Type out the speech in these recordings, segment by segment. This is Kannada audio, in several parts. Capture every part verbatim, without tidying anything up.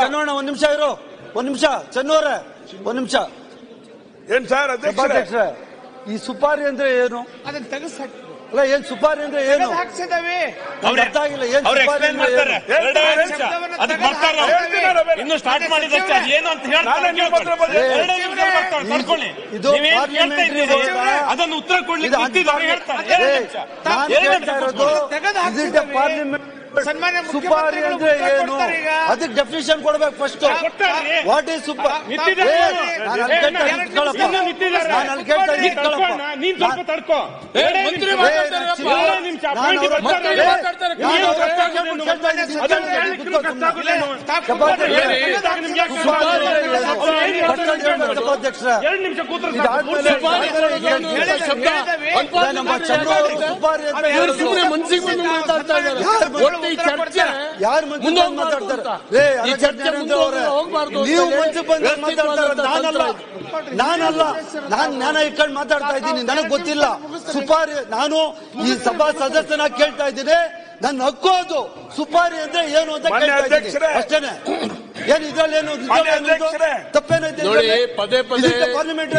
ಚೆನ್ನೋಣ ಒಂದ್ ನಿಮಿಷ ಇರು, ಒಂದ್ ನಿಮಿಷ ಚೆನ್ನೋರೆ, ಒಂದ್ ನಿಮಿಷ. ಏನ್ ಸರ್ ಅಧ್ಯಕ್ಷರೇ, ಈ ಸುಪಾರಿ ಅಂದ್ರೆ ಏನು? ಅದನ್ನ ತೆಗೆಸಾಕಿ ಅಲ್ಲ, ಏನ್ ಸುಪಾರಿ ಅಂದ್ರೆ ಏನು ಹಾಕ್ಸಿದಾವೆ ಅರ್ಥ ಆಗಿಲ್ಲ. ಏನ್ ಸುಪಾರಿ ಅಂದ್ರೆ ಇನ್ನು ಸ್ಟಾರ್ಟ್ ಮಾಡಿದಕ್ಕೆ ಏನು ಅಂತ ಹೇಳ್ತಾರೆ. ಇದು ಅದನ್ನು ಉತ್ತರ ಕೊಡ್ಲಿಕ್ಕೆ ಪಾರ್ಲಿಮೆಂಟ್ ಸುಪಾರಿ ಅಂದ್ರೆ ಏನು ಅದಕ್ಕೆ ಡೆಫಿನಿಷನ್ ಕೊಡ್ಬೇಕು ಫಸ್ಟ್. ವಾಟ್ ಈಸ್ ಸುಪಾರಿ? ನೀನ್ ಸ್ವಲ್ಪ ತಡ್ಕೋ. ಎರಡು ನಿಮಿಷ ಕೂತ್ರೆ ನಮ್ಮ ಚಂದ್ರ ಸುಪಾರಿ ಅಂತ ಸುಮ್ಮನೆ ಮನ್ಸಿಗೆ ಬಂದು ಮಾತಾಡ್ತಾ ಇದ್ದಾರೆ. ಯಾರು ಮುಂದೆ ಮಾತಾಡ್ತಾರೆ? ನೀವು ಮುಂಚೆ ಬಂದು ಮಾತಾಡ್ತಾರೆ. ನಾನಲ್ಲ ನಾನಲ್ಲ ನಾನು ಜ್ಞಾನ ಇಟ್ಕೊಂಡು ಮಾತಾಡ್ತಾ ಇದ್ದೀನಿ. ನನಗೆ ಗೊತ್ತಿಲ್ಲ ಸುಪಾರಿ. ನಾನು ಈ ಸಭಾ ಸದಸ್ಯನ ಕೇಳ್ತಾ ಇದ್ದೀನಿ. ನನ್ನ ಹಕ್ಕು ಅದು. ಸುಪಾರಿ ಅಂದ್ರೆ ಏನು ಅಂತ ಕೇಳ್ತಾ ಇದ್ದೀನಿ ಅಷ್ಟೇನೆ. ಏನ್ ಇದ್ರಲ್ಲಿ ಏನು ತಪ್ಪೇನೈತೆ? ಪದೇ ಪದೇ ಪಾರ್ಲಿಮೆಂಟ್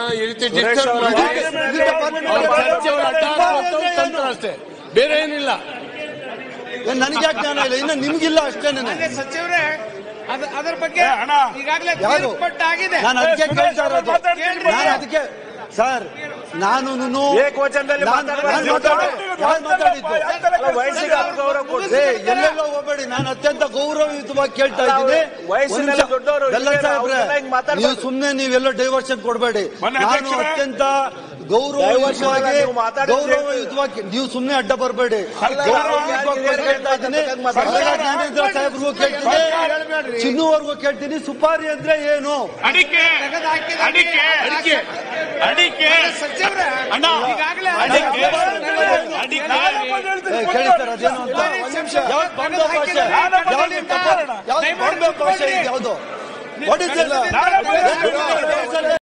ಅಷ್ಟೇ, ಬೇರೆ ಏನಿಲ್ಲ. ನನಗೆ ಯಾಕೆ ಜ್ಞಾನ ಇಲ್ಲ? ಇನ್ನು ನಿಮ್ಗಿಲ್ಲ ಅಷ್ಟೇನೆ. ಸಚಿವರೇ ಅದರ ಬಗ್ಗೆ ಈಗಾಗಲೇ ಆಗಿದೆ. ನಾನು ಅದಕ್ಕೆ ಕೇಳ್ತಾ ಇರೋದು. ನಾನು ಅದಕ್ಕೆ ಸರ್ ನಾನು ಎಲ್ಲೆಲ್ಲೋ ಹೋಗ್ಬೇಡಿ. ನಾನು ಅತ್ಯಂತ ಗೌರವಯುತವಾಗಿ ಕೇಳ್ತಾ ಇದ್ದೀನಿ. ನೀವು ಸುಮ್ನೆ ನೀವೆಲ್ಲ ಡೈವರ್ಷನ್ ಕೊಡಬೇಡಿ. ನಾನು ಅತ್ಯಂತ ಗೌರವಯುತವಾಗಿ ಗೌರವಯುತವಾಗಿ ನೀವು ಸುಮ್ನೆ ಅಡ್ಡ ಬರಬೇಡಿ. ಗೌರವಯುತವಾಗಿ ಕೇಳ್ತಾ ಇದ್ದೀನಿ. ಜ್ಞಾನೇಂದ್ರ ಸಾಹೇಬ್ರಿಗೂ ಕೇಳ್ತೀನಿ, ಚಿನ್ನುವರೆಗೂ ಕೇಳ್ತೀನಿ. ಸುಪಾರಿ ಅಂದ್ರೆ ಏನು? ಅಡಿಕೆ ಅಡಿಕೆ ಅಡಿಕೆ ಅಡಿಕೆ ಕೇಳಿಸ್ತಾರ ಅದೇನು ಅಂತ? ಯಾವ್ದು ಬಾಂಬೆ ಭಾಷೆ? ಯಾವ್ದು ಬಾಂಬೆ ಭಾಷೆ? ಯಾವ್ದು?